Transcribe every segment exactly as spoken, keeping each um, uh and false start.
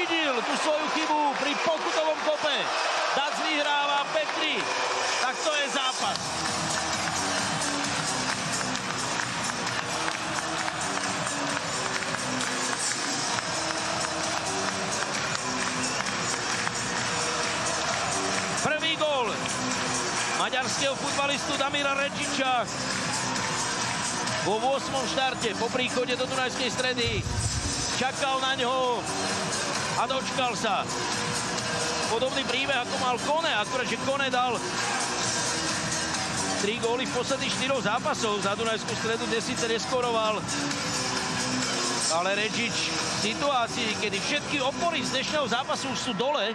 vyvidil tú svoju chybu pri pokutovom kope. Dac vyhráva päť tri. Tak to je zápas. Prvý gól maďarského futbalistu Damira Redžiča vo ôsmom štarte po príchode do Dunajskej Stredy. Čakal na ňo a dočkal sa. Podobný príbeh, ako mal Kone, akurát, že Kone dal tri góly v posledných štyroch zápasov za Dunajskú Stredu, kde síce neskoroval. Ale Redžič v situácii, kedy všetky opory z dnešného zápasu už sú dole,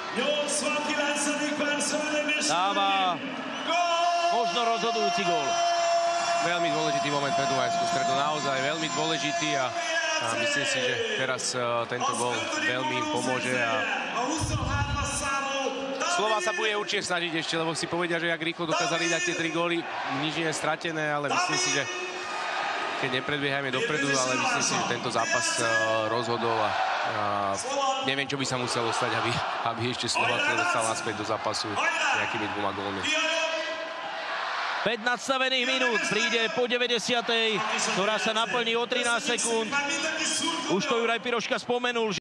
dáva možno rozhodujúci gól. Veľmi dôležitý moment pre Dunajskú Stredu, naozaj veľmi dôležitý a, a myslím si, že teraz uh, tento gól veľmi im pomôže a Slova sa bude určite snažiť ešte, lebo si povedia, že jak rýchlo dokázali dať tie tri góly, nič nie je stratené, ale myslím si, že keď nepredbiehajme dopredu, ale myslím si, že tento zápas uh, rozhodol a uh, neviem, čo by sa muselo stať, aby, aby ešte Slovácko dostal naspäť do zápasu nejakými dvoma gólmi. päť nadstavených minút príde po deväťdesiatej, ktorá sa naplní o trinásť sekúnd. Už to Juraj Piroška spomenul.